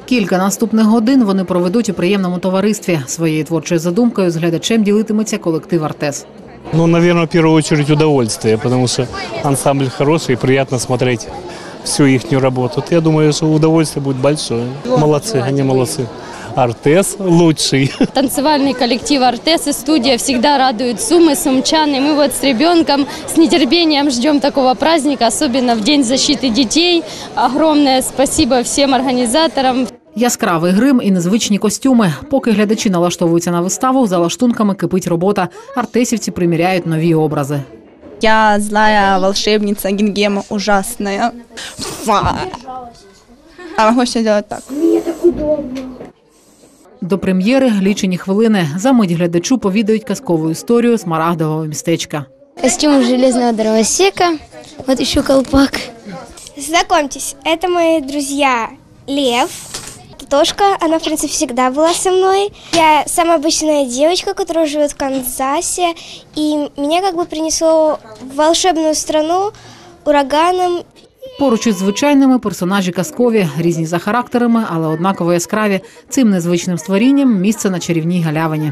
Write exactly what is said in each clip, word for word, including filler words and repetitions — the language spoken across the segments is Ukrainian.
Кілька наступних годин вони проведуть у приємному товаристві. Своєю творчою задумкою з глядачем ділитиметься колектив «Артез». Ну, наверное, в первую очередь удовольствие, потому что ансамбль хороший, и приятно смотреть всю их работу. Я думаю, что удовольствие будет большое. Молодцы, они молодцы. «Артез» лучший. Танцевальный коллектив «Артез» и студия всегда радуют суммы, сумчан. И мы вот с ребенком с нетерпением ждем такого праздника, особенно в День защиты детей. Огромное спасибо всем организаторам. Яскравий грим і незвичні костюми. Поки глядачі налаштовуються на виставу, за лаштунками кипить робота. Артесівці приміряють нові образи. Я злая волшебница Гингема, ужасная. А могу все делать так. Мне так удобно. До прем'єри лічені хвилини. За мить глядачу повідають казкову історію смарагдового містечка. Костюм железного дровосека, вот еще колпак. Знакомьтесь, это мои друзья Лев, Тошка, она в принципе всегда была со мной. Я самая обычная девочка, которая живет в Канзасе, и меня как бы принесло в волшебную страну ураганом. Поруч із звичайними персонажі казкові, різні за характерами, але однаково яскраві. Цим незвичним створінням місце на чарівній галявині.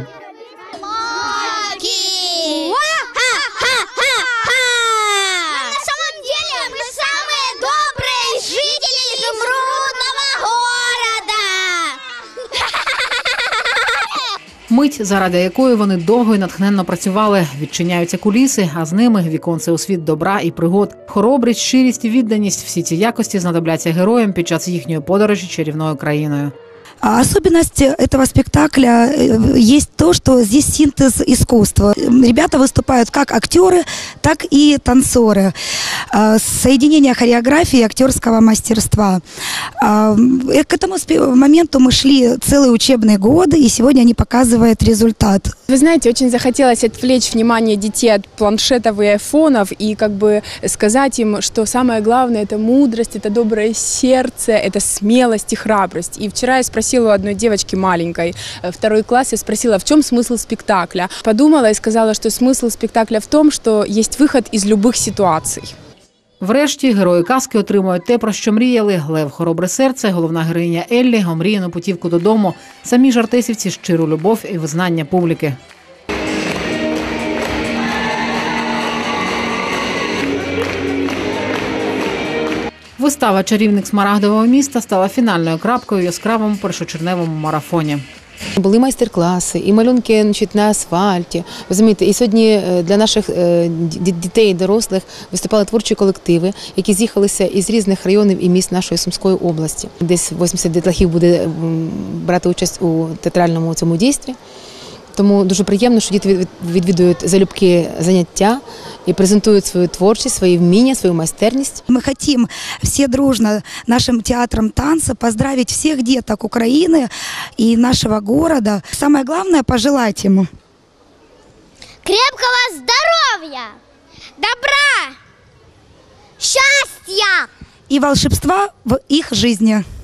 Мить, заради якої вони довго і натхненно працювали. Відчиняються куліси, а з ними віконце у світ добра і пригод. Хоробрість, щирість і відданість – всі ці якості знадобляться героям під час їхньої подорожі чарівною країною. Особенность этого спектакля есть то, что здесь синтез искусства. Ребята выступают как актеры, так и танцоры. Соединение хореографии и актерского мастерства. К этому моменту мы шли целые учебные годы, и сегодня они показывают результат. Вы знаете, очень захотелось отвлечь внимание детей от планшетов и айфонов и как бы сказать им, что самое главное – это мудрость, это доброе сердце, это смелость и храбрость. И вчера я спросила у одной девочки маленькой, второй класс, я спросила, в чем смысл спектакля. Подумала и сказала, что смысл спектакля в том, что есть выход из любых ситуаций. Врешті герої казки отримують те, про що мріяли. Лев – хоробре серце, головна героїня Еллі – омріяну путівку додому. Самі ж артесівці – щиру любов і визнання публіки. Вистава «Чарівник смарагдового міста» стала фінальною крапкою у яскравому першочервневому марафоні. Були майстер-класи, і малюнки, значить, на асфальті. Розумієте, і сьогодні для наших дітей і дорослих виступали творчі колективи, які з'їхалися із різних районів і міст нашої Сумської області. Десь вісімдесят дітлахів буде брати участь у театральному цьому дійстві. Тому дуже приємно, що діти відвідують залюбки заняття и презентуют свою творчесть, свои вмения, свою майстерность. Мы хотим все дружно нашим театром танца поздравить всех деток Украины и нашего города. Самое главное – пожелать ему Крепкого здоровья, добра, счастья и волшебства в их жизни.